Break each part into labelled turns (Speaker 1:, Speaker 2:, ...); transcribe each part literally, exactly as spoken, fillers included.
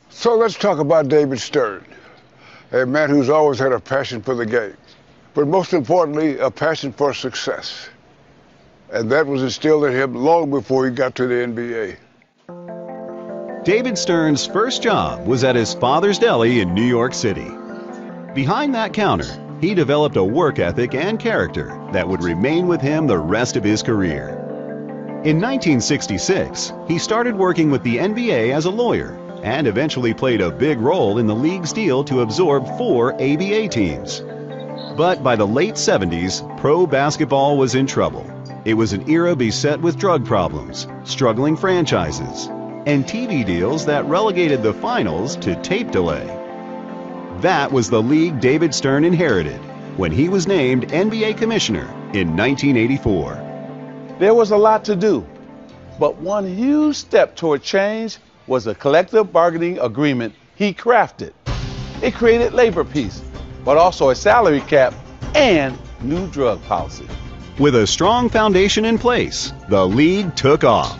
Speaker 1: So let's talk about David Stern, a man who's always had a passion for the game, but most importantly, a passion for success. And that was instilled in him long before he got to the N B A.
Speaker 2: David Stern's first job was at his father's deli in New York City. Behind that counter, he developed a work ethic and character that would remain with him the rest of his career. In nineteen sixty-six, he started working with the N B A as a lawyer and eventually played a big role in the league's deal to absorb four A B A teams. But by the late seventies, pro basketball was in trouble. It was an era beset with drug problems, struggling franchises, and T V deals that relegated the finals to tape delay. That was the league David Stern inherited when he was named N B A commissioner in nineteen eighty-four.
Speaker 3: There was a lot to do, but one huge step toward change was a collective bargaining agreement he crafted. It created labor peace, but also a salary cap and new drug policy.
Speaker 2: With a strong foundation in place, the league took off.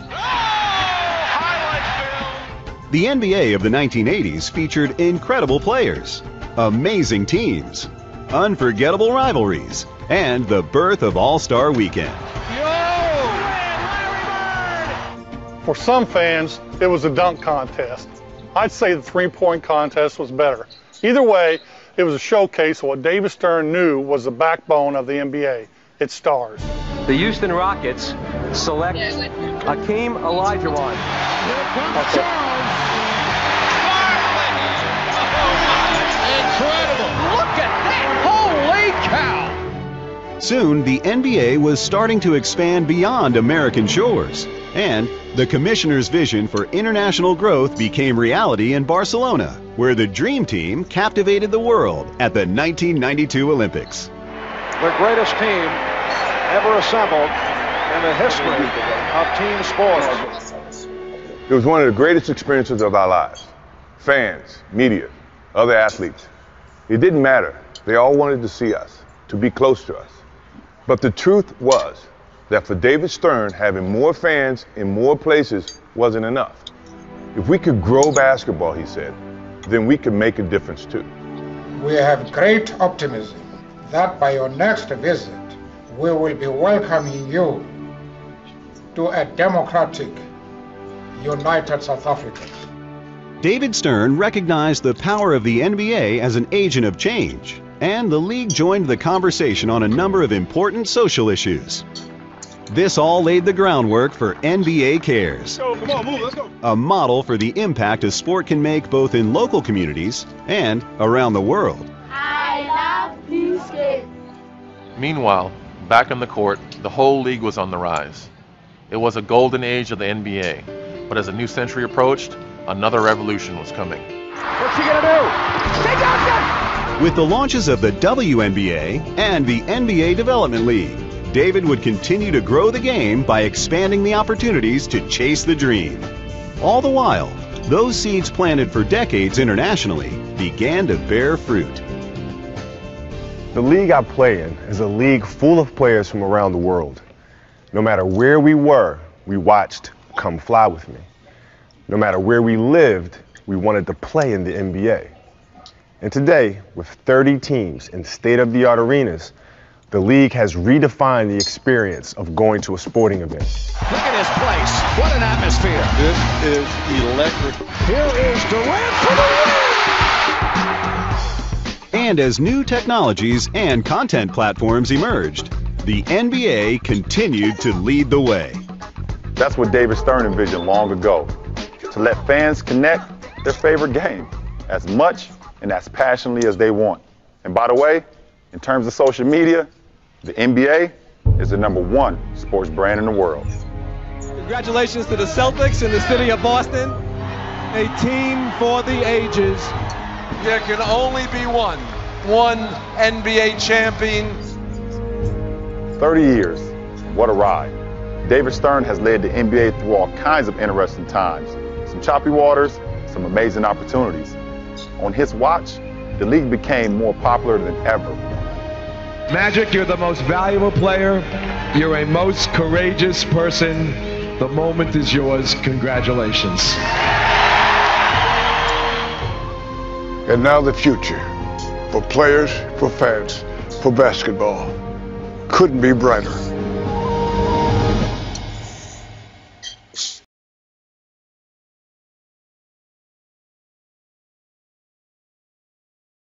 Speaker 2: The N B A of the nineteen eighties featured incredible players, amazing teams, unforgettable rivalries, and the birth of All-Star Weekend.
Speaker 4: For some fans, it was a dunk contest. I'd say the three-point contest was better. Either way, it was a showcase of what David Stern knew was the backbone of the N B A, its stars.
Speaker 5: The Houston Rockets select Hakeem Olajuwon. Here comes Charles.
Speaker 6: Incredible! Look at that! Holy cow!
Speaker 2: Soon, the N B A was starting to expand beyond American shores, and the commissioner's vision for international growth became reality in Barcelona, where the Dream Team captivated the world at the nineteen ninety-two Olympics.
Speaker 7: The greatest team ever assembled in the history of team sports.
Speaker 8: It was one of the greatest experiences of our lives. Fans, media, other athletes. It didn't matter. They all wanted to see us, to be close to us. But the truth was that for David Stern, having more fans in more places wasn't enough. If we could grow basketball, he said, then we could make a difference too.
Speaker 9: We have great optimism that by your next visit, we will be welcoming you to a democratic, united South Africa.
Speaker 2: David Stern recognized the power of the N B A as an agent of change, and the league joined the conversation on a number of important social issues. This all laid the groundwork for N B A Cares,
Speaker 4: Come on, move, let's go.
Speaker 2: a model for the impact a sport can make both in local communities and around the world.
Speaker 10: I love these kids.
Speaker 11: Meanwhile, back on the court, the whole league was on the rise. It was a golden age of the N B A, but as a new century approached, another revolution was coming.
Speaker 7: What's he gonna do? Stay down,
Speaker 2: With the launches of the W N B A and the N B A Development League, David would continue to grow the game by expanding the opportunities to chase the dream. All the while, those seeds planted for decades internationally began to bear fruit.
Speaker 8: The league I play in is a league full of players from around the world. No matter where we were, we watched Come Fly With Me. No matter where we lived, we wanted to play in the N B A. And today, with thirty teams in state-of-the-art arenas, the league has redefined the experience of going to a sporting event.
Speaker 6: Look at this place. What an atmosphere.
Speaker 3: This is electric.
Speaker 6: Here is Durant for the win.
Speaker 2: And as new technologies and content platforms emerged, the N B A continued to lead the way.
Speaker 8: That's what David Stern envisioned long ago, to let fans connect their favorite game as much and as passionately as they want. And by the way, in terms of social media, the N B A is the number one sports brand in the world.
Speaker 12: Congratulations to the Celtics in the city of Boston. A team for the ages.
Speaker 13: There can only be one, one N B A champion.
Speaker 8: thirty years, what a ride. David Stern has led the N B A through all kinds of interesting times. Some choppy waters, some amazing opportunities. On his watch, the league became more popular than ever.
Speaker 14: Magic, you're the most valuable player. You're a most courageous person. The moment is yours. Congratulations.
Speaker 1: And now the future, for players, for fans, for basketball, couldn't be brighter.